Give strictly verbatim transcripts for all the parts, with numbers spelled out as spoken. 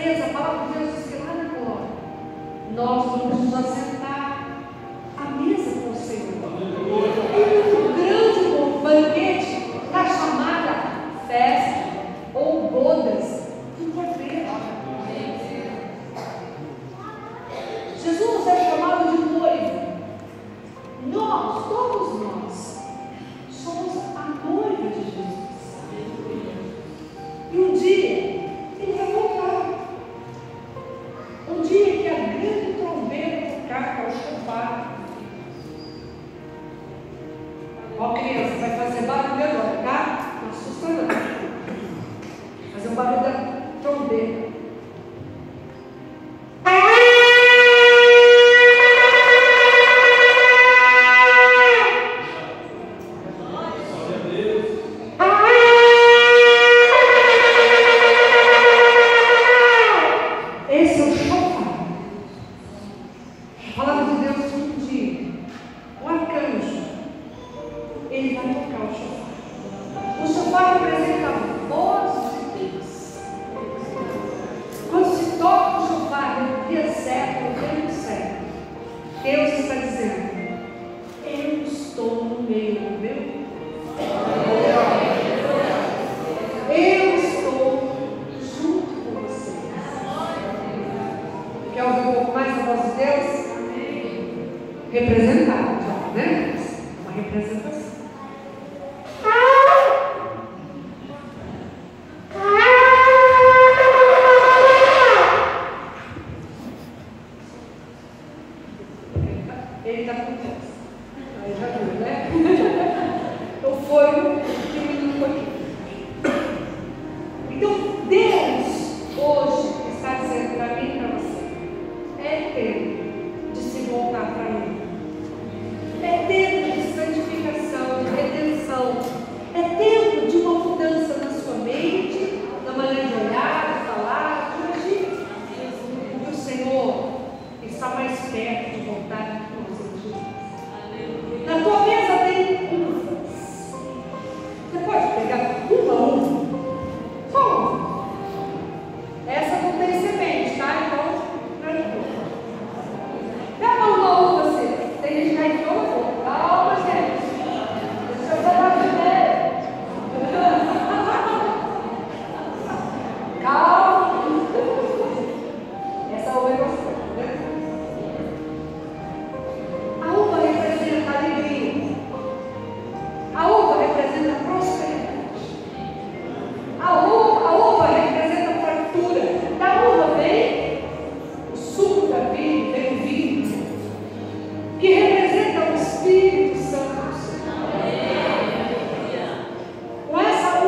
mesa, a palavra de Deus diz que lá na glória, nós vamos nos assentar à mesa com o Senhor. Um grande banquete na chamada festa ou bodas do Cordeiro. Jesus é chamado de noivo. Nós, todos nós, somos a noiva de Jesus. E um dia Ele vai voltar. Um dia que a grande trombeta tocar ao chofar. Ó, criança, vai fazer barulho agora, tá? Não assusta não. Fazer um barulho da trombeta.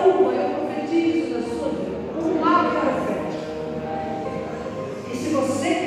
Você